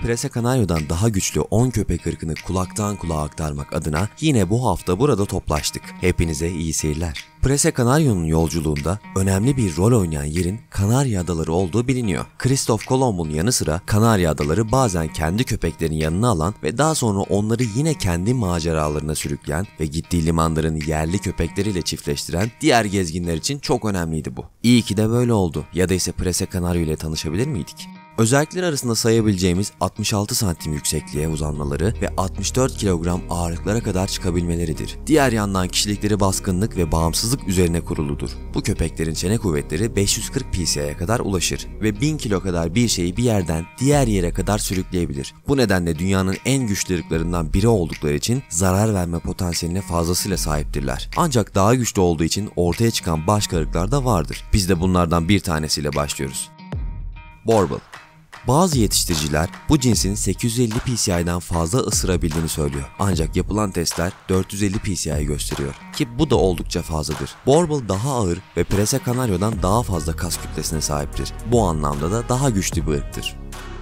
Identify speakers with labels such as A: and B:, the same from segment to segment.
A: Prese Canario'dan daha güçlü 10 köpek ırkını kulaktan kulağa aktarmak adına yine bu hafta burada toplaştık. Hepinize iyi seyirler. Prese Canario'nun yolculuğunda önemli bir rol oynayan yerin Kanarya Adaları olduğu biliniyor. Kristof Kolomb'un yanı sıra Kanarya Adaları bazen kendi köpeklerini yanına alan ve daha sonra onları yine kendi maceralarına sürükleyen ve gittiği limanların yerli köpekleriyle çiftleştiren diğer gezginler için çok önemliydi bu. İyi ki de böyle oldu. Ya da ise Prese Canario ile tanışabilir miydik? Özellikler arasında sayabileceğimiz 66 santim yüksekliğe uzanmaları ve 64 kilogram ağırlıklara kadar çıkabilmeleridir. Diğer yandan kişilikleri baskınlık ve bağımsızlık üzerine kuruludur. Bu köpeklerin çene kuvvetleri 540 psi'ye kadar ulaşır ve 1000 kilo kadar bir şeyi bir yerden diğer yere kadar sürükleyebilir. Bu nedenle dünyanın en güçlü ırklarından biri oldukları için zarar verme potansiyeline fazlasıyla sahiptirler. Ancak daha güçlü olduğu için ortaya çıkan başka ırklar da vardır. Biz de bunlardan bir tanesiyle başlıyoruz. Borbal. Bazı yetiştiriciler bu cinsin 850 psi'den fazla ısırabildiğini söylüyor. Ancak yapılan testler 450 psi'yi gösteriyor ki bu da oldukça fazladır. Borbal daha ağır ve Prese Canario'dan daha fazla kas kütlesine sahiptir. Bu anlamda da daha güçlü bir ırktır.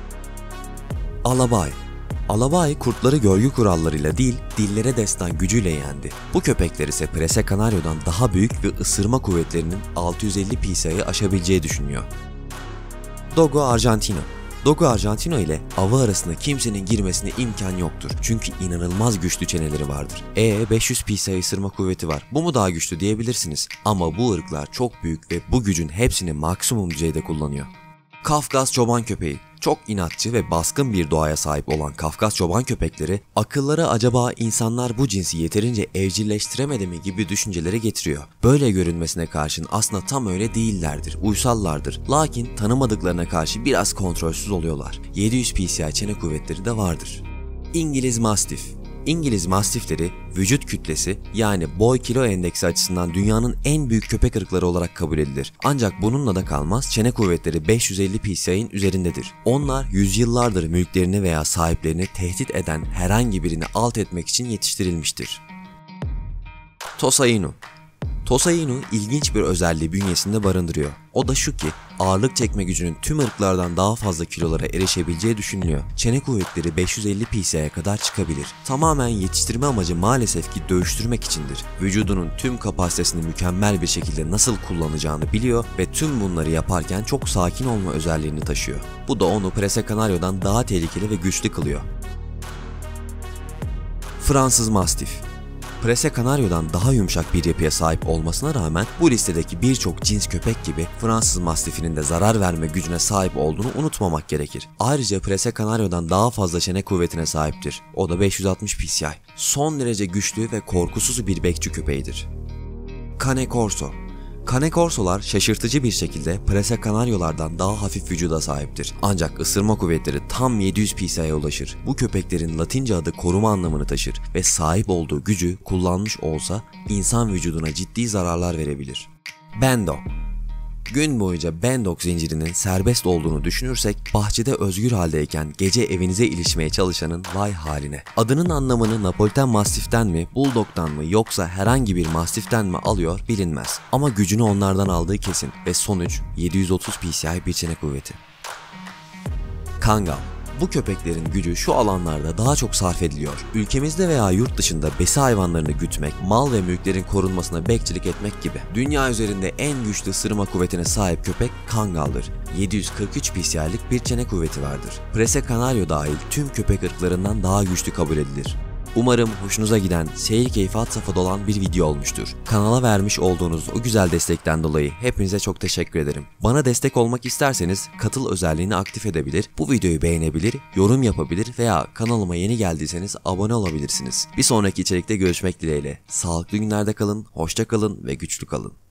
A: Alabay. Alabay kurtları görgü kurallarıyla değil, dillere destan gücüyle yendi. Bu köpekler ise Prese Canario'dan daha büyük ve ısırma kuvvetlerinin 650 psi'yi aşabileceği düşünülüyor. Dogo Argentino. Dogo Argentino ile avı arasında kimsenin girmesine imkan yoktur. Çünkü inanılmaz güçlü çeneleri vardır. 500 psi ısırma kuvveti var. Bu mu daha güçlü diyebilirsiniz. Ama bu ırklar çok büyük ve bu gücün hepsini maksimum düzeyde kullanıyor. Kafkas çoban köpeği. Çok inatçı ve baskın bir doğaya sahip olan Kafkas çoban köpekleri akıllara acaba insanlar bu cinsi yeterince evcilleştiremedi mi gibi düşünceleri getiriyor. Böyle görünmesine karşın aslında tam öyle değillerdir, uysallardır. Lakin tanımadıklarına karşı biraz kontrolsüz oluyorlar. 700 psi çene kuvvetleri de vardır. İngiliz Mastif. İngiliz Mastifleri vücut kütlesi yani boy kilo endeksi açısından dünyanın en büyük köpek ırkları olarak kabul edilir. Ancak bununla da kalmaz, çene kuvvetleri 550 psi'nin üzerindedir. Onlar yüzyıllardır mülklerini veya sahiplerini tehdit eden herhangi birini alt etmek için yetiştirilmiştir. Tosa Inu. Tosa Inu ilginç bir özelliği bünyesinde barındırıyor. O da şu ki, ağırlık çekme gücünün tüm ırklardan daha fazla kilolara erişebileceği düşünülüyor. Çene kuvvetleri 550 psi'ye kadar çıkabilir. Tamamen yetiştirme amacı maalesef ki dövüştürmek içindir. Vücudunun tüm kapasitesini mükemmel bir şekilde nasıl kullanacağını biliyor ve tüm bunları yaparken çok sakin olma özelliğini taşıyor. Bu da onu Prese Canario'dan daha tehlikeli ve güçlü kılıyor. Fransız Mastif. Prese Canario'dan daha yumuşak bir yapıya sahip olmasına rağmen bu listedeki birçok cins köpek gibi Fransız Mastifinin de zarar verme gücüne sahip olduğunu unutmamak gerekir. Ayrıca Prese Canario'dan daha fazla çene kuvvetine sahiptir. O da 560 psi. Son derece güçlü ve korkusuz bir bekçi köpeğidir. Cane Corso. Cane Corso'lar şaşırtıcı bir şekilde Prese Canario'lardan daha hafif vücuda sahiptir. Ancak ısırma kuvvetleri tam 700 psi'ye ulaşır. Bu köpeklerin Latince adı koruma anlamını taşır ve sahip olduğu gücü kullanmış olsa insan vücuduna ciddi zararlar verebilir. Bendo. Gün boyunca Bandog zincirinin serbest olduğunu düşünürsek bahçede özgür haldeyken gece evinize ilişmeye çalışanın vay haline. Adının anlamını Napoliten Mastif'ten mi, Bulldog'dan mı yoksa herhangi bir Mastif'ten mi alıyor bilinmez. Ama gücünü onlardan aldığı kesin ve sonuç 730 psi bir çene kuvveti. Kangal. Bu köpeklerin gücü şu alanlarda daha çok sarf ediliyor. Ülkemizde veya yurt dışında besi hayvanlarını gütmek, mal ve mülklerin korunmasına bekçilik etmek gibi. Dünya üzerinde en güçlü ısırma kuvvetine sahip köpek Kangal'dır. 743 psi'lik bir çene kuvveti vardır. Prese Canario dahil tüm köpek ırklarından daha güçlü kabul edilir. Umarım hoşunuza giden, seyir keyfi had safhada olan bir video olmuştur. Kanala vermiş olduğunuz o güzel destekten dolayı hepinize çok teşekkür ederim. Bana destek olmak isterseniz katıl özelliğini aktif edebilir, bu videoyu beğenebilir, yorum yapabilir veya kanalıma yeni geldiyseniz abone olabilirsiniz. Bir sonraki içerikte görüşmek dileğiyle. Sağlıklı günlerde kalın, hoşça kalın ve güçlü kalın.